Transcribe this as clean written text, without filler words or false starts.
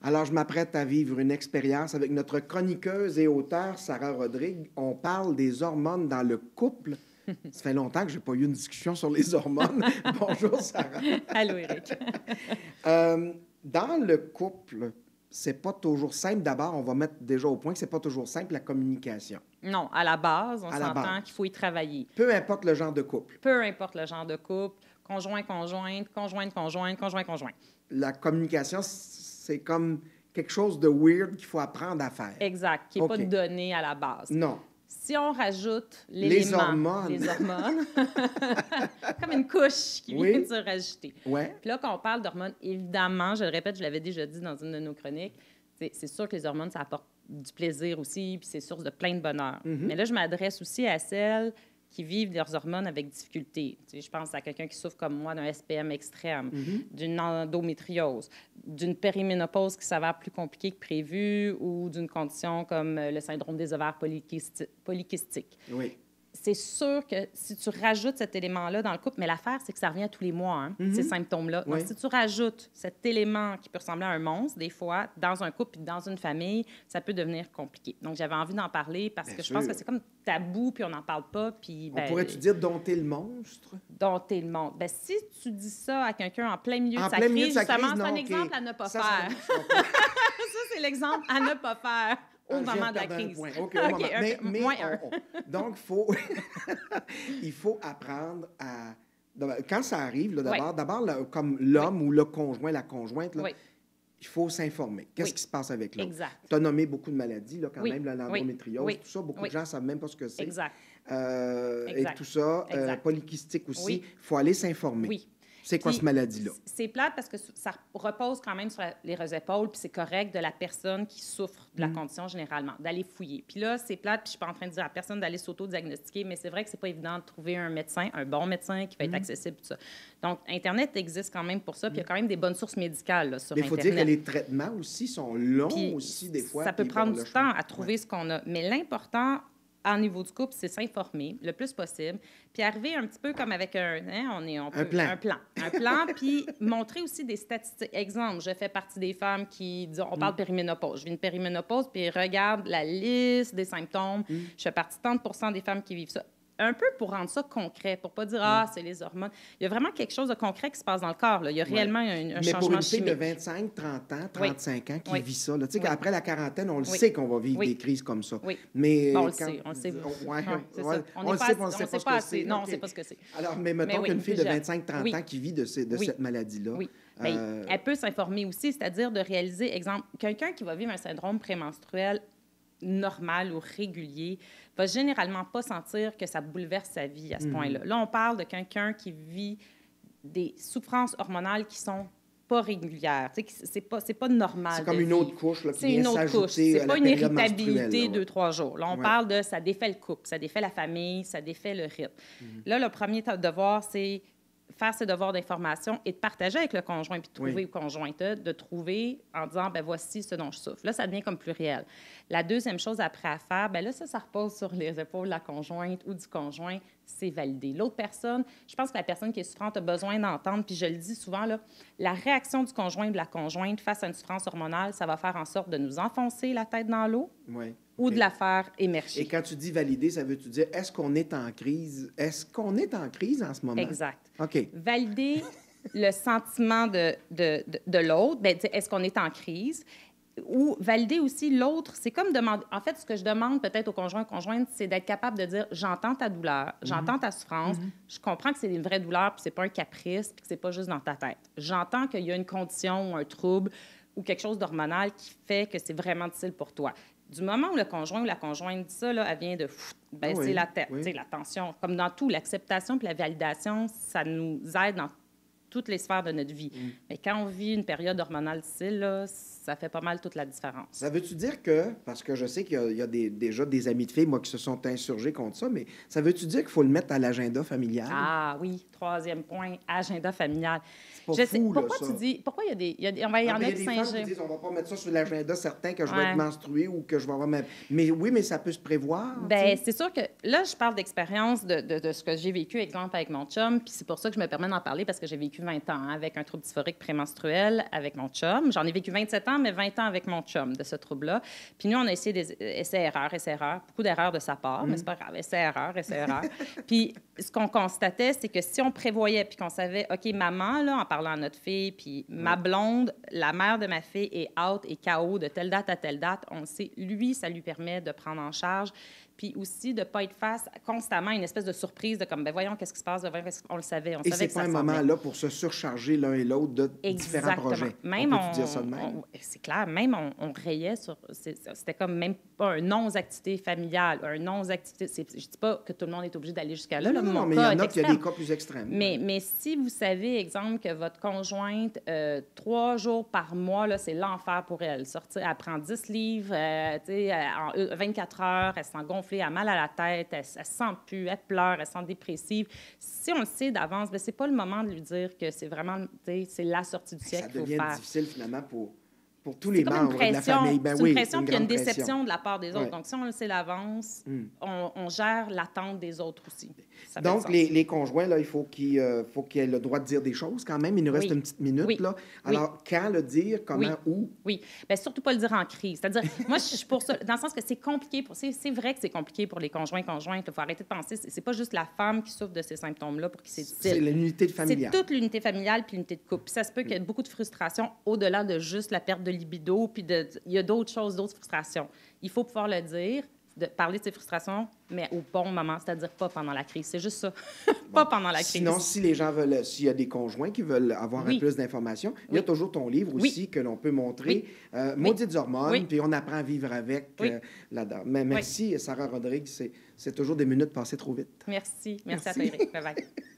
Alors, je m'apprête à vivre une expérience avec notre chroniqueuse et auteure Sarah Rodrigue. On parle des hormones dans le couple. Ça fait longtemps que je n'ai pas eu une discussion sur les hormones. Bonjour, Sarah. Allô, Éric. Dans le couple, c'est pas toujours simple. D'abord, on va mettre déjà au point que c'est pas toujours simple, la communication. Non, à la base, on À la s'entend base. qu'il faut y travailler. Peu importe le genre de couple. Peu importe le genre de couple, conjointe, conjoint. La communication, c'est comme quelque chose de weird qu'il faut apprendre à faire. Exact, qui n'est pas OK. donné à la base. Non. Si on rajoute Les l'élément... hormones. Les hormones. Comme une couche qui Oui. vient de se rajouter. Ouais. Puis là, quand on parle d'hormones, évidemment, je le répète, je l'avais déjà dit dans une de nos chroniques, c'est sûr que les hormones, ça apporte du plaisir aussi, puis c'est source de plein de bonheur. Mais là, je m'adresse aussi à celles qui vivent leurs hormones avec difficulté. Tu sais, je pense à quelqu'un qui souffre comme moi d'un SPM extrême, d'une endométriose, d'une périménopause qui s'avère plus compliquée que prévu ou d'une condition comme le syndrome des ovaires polykystiques. Oui. C'est sûr que si tu rajoutes cet élément-là dans le couple, mais l'affaire, c'est que ça revient tous les mois, ces symptômes-là. Oui. Donc, si tu rajoutes cet élément qui peut ressembler à un monstre, des fois, dans un couple et dans une famille, ça peut devenir compliqué. Donc, j'avais envie d'en parler parce Bien que je sûr. pense que c'est comme tabou, puis on n'en parle pas, puis... On pourrait-tu dire dompter le monstre? Dompter le monde. Ben, si tu dis ça à quelqu'un en plein milieu En de sa plein crise, milieu de sa justement, crise, c'est un non, exemple OK. à ne pas Ça, faire. ça, Ça, c'est l'exemple à ne pas faire au je viens moment de la perdre un crise. point. OK, au moment. Mais moins un. donc, il faut apprendre à... Quand ça arrive, là, d'abord, là, comme l'homme ou le conjoint, la conjointe, là, Oui. il faut s'informer. Qu'est-ce Oui. qui se passe avec l'autre? Exact. Tu as nommé beaucoup de maladies, là, quand Oui. même, là, l'endométriose, Oui. tout ça. Beaucoup Oui. de gens ne savent même pas ce que c'est. Exact. Et Exact. tout ça, Exact. polykystique aussi. Oui. Il faut aller s'informer. Oui. C'est quoi Puis, cette maladie-là? C'est plate parce que ça repose quand même sur les épaules, puis c'est correct de la personne qui souffre de la condition généralement, d'aller fouiller. Puis là, c'est plate, puis je suis pas en train de dire à la personne d'aller s'auto-diagnostiquer, mais c'est vrai que c'est pas évident de trouver un médecin, un bon médecin qui va être accessible, tout ça. Donc, Internet existe quand même pour ça, puis il y a quand même des bonnes sources médicales là, sur Mais il faut Internet. dire que les traitements aussi sont longs Puis aussi, des fois. ça peut puis prendre bon, du le temps choix. à trouver ce qu'on a. Mais l'important, au niveau du couple, c'est s'informer le plus possible, puis arriver un petit peu comme avec un plan. Un plan, puis montrer aussi des statistiques. Exemple, je fais partie des femmes qui, disons, on parle de périménopause. Je vis une périménopause, puis regarde la liste des symptômes. Je fais partie de 30 des femmes qui vivent ça. Un peu pour rendre ça concret, pour pas dire « Ah, c'est les hormones ». Il y a vraiment quelque chose de concret qui se passe dans le corps. Là. Il y a réellement un Mais changement pour une fille chimique. de 25, 30 ans, 35 ans qui Oui. vit ça, là, tu sais Oui. qu'après la quarantaine, on le Oui. sait qu'on va vivre Oui. des crises comme ça. Oui. Mais Bon, on le quand- sait, on le sait. Ouais, C'est ouais. ça. On le sait, mais on ne sait pas ce que assez. c'est. Non, on OK. ne sait pas ce que c'est. Alors, mais mettons oui, qu'une fille plus de jeune. 25-30 Oui. ans qui vit de Oui. cette maladie-là. Oui. Bien, elle peut s'informer aussi, c'est-à-dire de réaliser, exemple, quelqu'un qui va vivre un syndrome prémenstruel normal ou régulier va généralement pas sentir que ça bouleverse sa vie à ce point-là. Là, on parle de quelqu'un qui vit des souffrances hormonales qui sont pas régulières. Tu sais, c'est pas normal. C'est comme de une autre vivre. couche là, qui C'est vient une autre couche. s'ajouter à C'est la pas une période irritabilité menstruelle, là, ouais. 2-3 jours. Là, on Ouais. parle de ça défait le couple, ça défait la famille, ça défait le rythme. Là, le premier devoir, c'est faire ses devoirs d'information et de partager avec le conjoint, puis de trouver Oui. ou conjointe, de trouver en disant, ben voici ce dont je souffre. Là, ça devient comme plus réel. La deuxième chose après à faire, ben là, ça repose sur les épaules de la conjointe ou du conjoint, c'est valider. L'autre personne, je pense que la personne qui est souffrante a besoin d'entendre, puis je le dis souvent, là, la réaction du conjoint ou de la conjointe face à une souffrance hormonale, ça va faire en sorte de nous enfoncer la tête dans l'eau Ouais. ou OK. de la faire émerger. Et quand tu dis valider, ça veut-tu dire est-ce qu'on est en crise? Est-ce qu'on est en crise en ce moment? Exact. OK. Valider le sentiment de l'autre, ben, est-ce qu'on est en crise? Ou valider aussi l'autre, c'est comme demander... En fait, ce que je demande peut-être au conjoint-conjointe, c'est d'être capable de dire « j'entends ta douleur, j'entends ta souffrance, je comprends que c'est une vraie douleur, puis c'est pas un caprice, puis que c'est pas juste dans ta tête. J'entends qu'il y a une condition ou un trouble ou quelque chose d'hormonal qui fait que c'est vraiment difficile pour toi. » Du moment où le conjoint ou la conjointe dit ça, là, elle vient de baisser Oui, la tête, oui. tu sais, la tension. Comme dans tout, l'acceptation puis la validation, ça nous aide dans toutes les sphères de notre vie. Mais quand on vit une période hormonale difficile, là, ça fait pas mal toute la différence. Ça veut-tu dire que, parce que je sais qu'il y a déjà des amis de filles, moi, qui se sont insurgés contre ça, mais ça veut-tu dire qu'il faut le mettre à l'agenda familial? Ah oui, troisième point, agenda familial. pas Je sais. fou, là, Pourquoi ça. tu dis... Pourquoi on va y en Il y a a qui des femmes qui s'ingèrent. disent, on va pas mettre ça sur l'agenda certain que je vais Ouais. être menstruée ou que je vais avoir ma... Mais oui, mais ça peut se prévoir, tu Bien, sais. c'est sûr que là, je parle d'expérience de ce que j'ai vécu, exemple, avec mon chum, puis c'est pour ça que je me permets d'en parler parce que j'ai vécu 20 ans hein, avec un trouble dysphorique prémenstruel avec mon chum. J'en ai vécu 27 ans, mais 20 ans avec mon chum de ce trouble-là. Puis nous, on a essayé des essais-erreurs, beaucoup d'erreurs de sa part, mais c'est pas grave, essais-erreurs. Puis ce qu'on constatait, c'est que si on prévoyait puis qu'on savait, OK, maman, là, en parlant à notre fille, puis ma blonde, la mère de ma fille est out et KO de telle date à telle date, on le sait, lui, ça lui permet de prendre en charge, puis aussi de ne pas être face constamment à une espèce de surprise de comme, ben voyons, qu'est-ce qui se passe, on le savait, on Et savait c'est que pas ça un s'en moment venait. là pour se surcharger l'un et l'autre de différents Exactement. projets. Même On peut dire ça de même? c'est clair, même on rayait sur... C'était comme même pas un non aux activités familiales, un non aux activités... Je dis pas que tout le monde est obligé d'aller jusqu'à là. Non, Là, non, mon mais il y cas en est a qui a extrême. des cas plus extrêmes. Mais si vous savez, exemple, que votre conjointe, 3 jours par mois, là, c'est l'enfer pour elle. Sortir, elle prend 10 livres, tu sais, en 24 heures, elle se sent gonflée, elle a mal à la tête, elle se sent plus, elle pleure, elle se sent dépressive. Si on le sait d'avance, bien, c'est pas le moment de lui dire que c'est vraiment, tu sais, c'est la sortie du siècle Ça qu'il faut devient faire. difficile, finalement, pour tous C'est les comme une membres de la pression, famille. Ben c'est oui, une pression puis il y a une grande déception pression. de la part des autres. Ouais. Donc, si on le sait d'avance, on gère l'attente des autres aussi. Ça fait du Donc, sens. les conjoints, là, il faut qu'ils aient le droit de dire des choses quand même. Il nous reste Oui. une petite minute, Oui. là. Alors, quand le dire, comment, Oui. où? Oui. Bien, surtout pas le dire en crise. C'est-à-dire, moi, je suis pour ça, dans le sens que c'est compliqué. C'est vrai que c'est compliqué pour les conjointes. Il faut arrêter de penser. C'est pas juste la femme qui souffre de ces symptômes-là pour qui c'est C'est difficile. l'unité de C'est familiale. toute l'unité familiale puis l'unité de couple. Puis ça se peut qu'il y ait beaucoup de frustration au-delà de juste la perte de libido. Puis il y a d'autres choses, d'autres frustrations. Il faut pouvoir le dire, de parler de ses frustrations, mais au bon moment, c'est-à-dire pas pendant la crise. C'est juste ça. Pas pendant la crise. Sinon, si les gens veulent, s'il y a des conjoints qui veulent avoir Oui. un plus d'informations, il y a Oui. toujours ton livre Oui. aussi que l'on peut montrer. Maudites hormones, Oui. puis on apprend à vivre avec Oui. là-dedans. Mais merci, Sarah Rodrigue. C'est toujours des minutes passées trop vite. Merci. Merci à Merci. toi, Eric. Bye-bye.